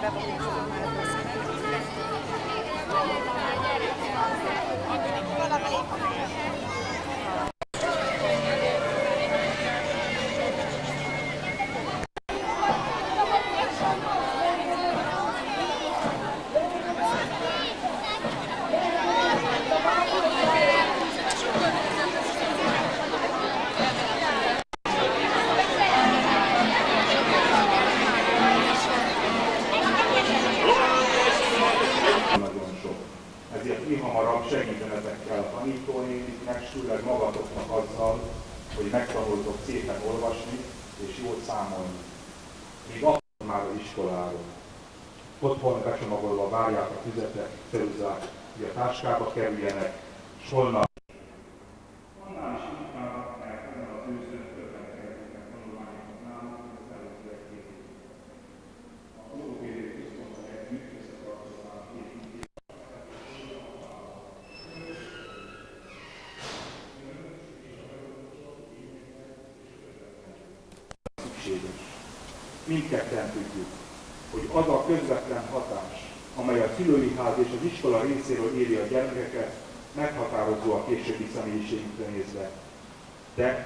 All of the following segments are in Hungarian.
Ezért mi hamarabb segítenetek kell a tanítónéniknek, főleg magatoknak azzal, hogy megtanultok szépen olvasni és jól számolni. Még akkor már az iskoláról. Otthon becsomagolva várják a füzetek, ceruzzák, hogy a táskába kerüljenek, s holnap annál is inkább, mert ezen az őszön többen kerülnek tanulmányoknak nálunk, az előzőek képít. A Logopédiai Központban együtt összetartoznak építések. Mindketten tudjuk, hogy az a közvetlen hatás, amely a szülői ház és az iskola részéről éri a gyermekeket, meghatározó a későbbi személyiségükre nézve. De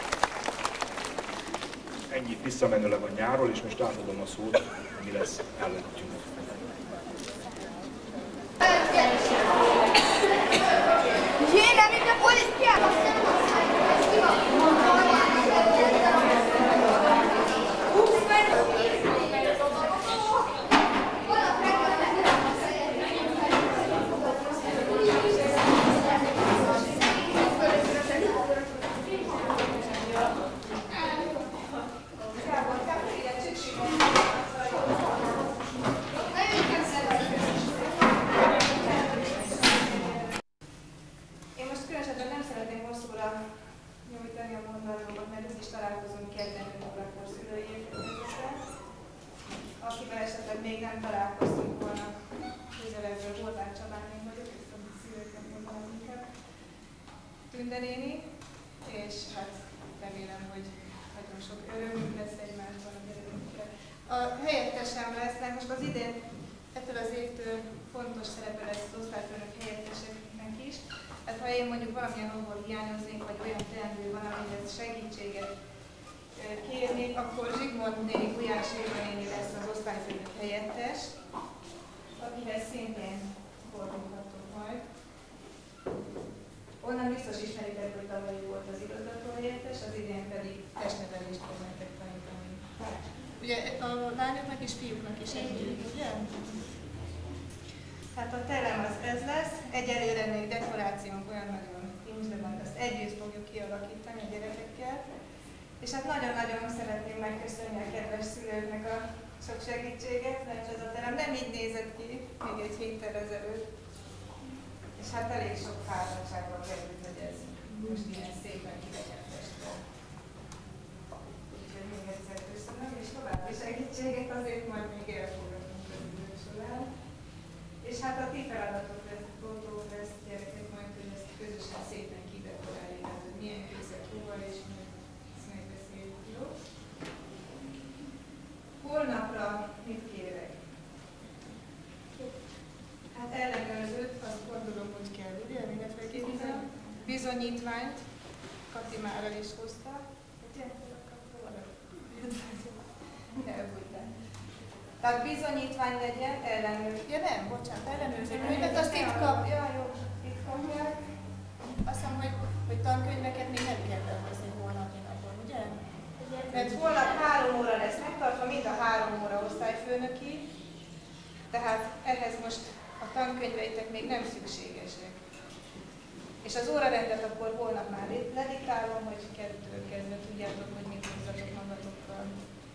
ennyit visszamenőleg a nyárról, és most átadom a szót, mi lesz előttünk. Akivel esetleg még nem találkoztunk volna, közelebről Horváth Csabán vagyok, ezt a szívőket mondanám inkább, Tünde néni, és hát remélem, hogy nagyon sok örömünk lesz egymásban a gyerekünkkel. A helyettesem lesznek, most az idén ettől az évtől fontos szerepe lesz az osztályfőnök helyetteseknek is. Hát ha én mondjuk valamilyen ahol hiányoznék, vagy olyan teendő van, amihez segítséget kérnék, akkor Zsigmond néni, Gulyás Éva néni lesz az osztályfőnök helyettes, akihez szintén fordulhatok majd. Onnan biztos ismeritek, hogy tavaly volt az igazgató helyettes, az idén pedig testnevelést fog nektek tanítani. Ugye a lányoknak és fiúknak is együtt, ugye? Hát a terem az ez lesz, egyelőre még dekorációnk olyan nagyon nincs, de majd azt együtt fogjuk kialakítani a gyerekekkel. És hát nagyon-nagyon szeretném megköszönni a kedves szülőknek a sok segítséget, mert ez a terem nem így nézett ki még egy héttel ezelőtt. És hát elég sok fáradtságba került, hogy ez most ilyen szépen ki legyen festve. Úgyhogy még egyszer köszönöm, és további segítséget azért majd még elfogadunk az idő során. És hát a ti feladatok lesz, gyerekek, majd hogy ezt közösen szépen kidekoráljuk, hogy milyen készek jóval és jó. Holnapra mit kérek? Hát ellenőrzőt, azt gondolom, hogy kell, ugye? Mindenféleképpen bizonyítványt, Kati már el is hozta. Ugye? Tehát bizonyítvány legyen, ellenőrző. Ja nem, bocsánat, ellenőrző könyvet, azt itt kapja. Jó, itt kapják. Azt hiszem, hogy tankönyveket még nem kell behozni holnapi napon, ugye? Mert holnap 3 óra lesz megtartva, mind a 3 óra osztályfőnöki, tehát ehhez most a tankönyveitek még nem szükségesek. És az órarendet akkor holnap már lediktálom, hogy 2-től kezdve tudjátok, hogy mit hozzatok magatokkal.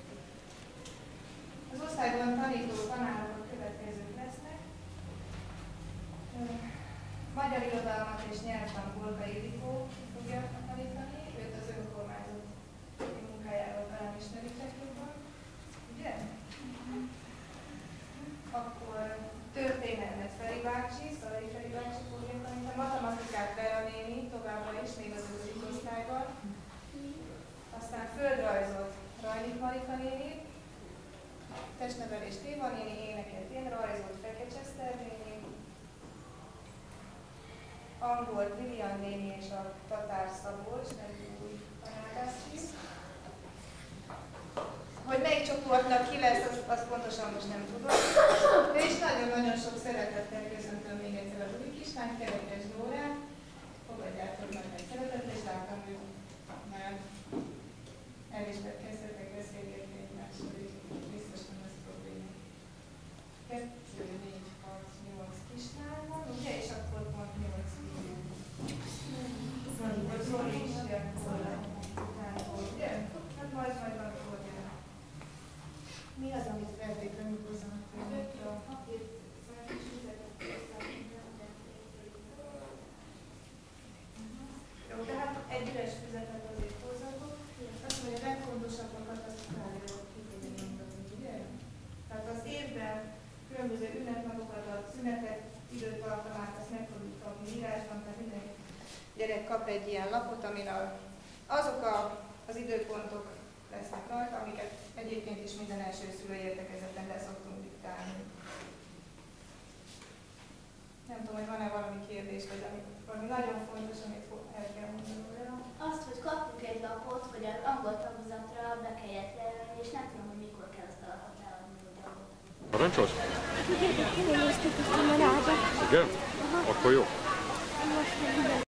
Az osztályban tanító tanárok a következők lesznek. Magyar irodalmat és nyelvtan Bolga Ildikó fogja tanítani, őt az önkormányzat munkájával talán ismeritek jobban, ugye? Akkor történelmet Feri bácsi, Szalai Feri bácsi fogja tanítani, matematikát Bea néni, továbbra is, még az 5. osztályban. Aztán földrajzot Rajnik Marika néni, testnevelést Éva néni, énekelt én, rajzolt Fekete Eszter néni, angolt Lilian néni és a Tatár Szabolcs, nevű új tanártársfű. Hogy melyik csoportnak ki lesz, azt pontosan most nem tudom. De is nagyon-nagyon sok szeretettel köszöntöm még egyszer a Zsuli kislányt, Kerekes Dórát. Fogadjátok meg egy szeretettel, és láttam, hogy már el is kezdhetek beszélgetni egymással, és biztos nem lesz probléma. 2, 4, 6, 8 kislány van, ugye? És akkor pont 8 fiú. Vagy Zoli is jön utánból, ugye? Hát majd valamikor jön. Mi az, amit feltétlenül hozzanak például? A papírt és üzetet jó, tehát egy üres füzetet azért hozzatok. Azt mondja, a legfontosabbakat azt feljátok kifejezeni mondani, ugye? Tehát az évben különböző ünnepnapokat, a szünetet, időtartamát, azt meg fogjuk kapni írásban, tehát minden gyerek kap egy ilyen lapot, amin azok az időpontok lesznek rajta, amiket egyébként is minden első szülői értekezeten le szoktunk diktálni. Nem tudom, hogy van-e valami kérdés, vagy valami nagyon fontos, amit el kell mondani róla. Azt, hogy kapjuk egy lapot, hogy az angol tagozatra be kell jelölni, és nem tudom, hogy mikor kell azt a lapot eladni, hogy angol. Parancsolsz? Igen, néztük a kamerába. Igen? Akkor jó. Most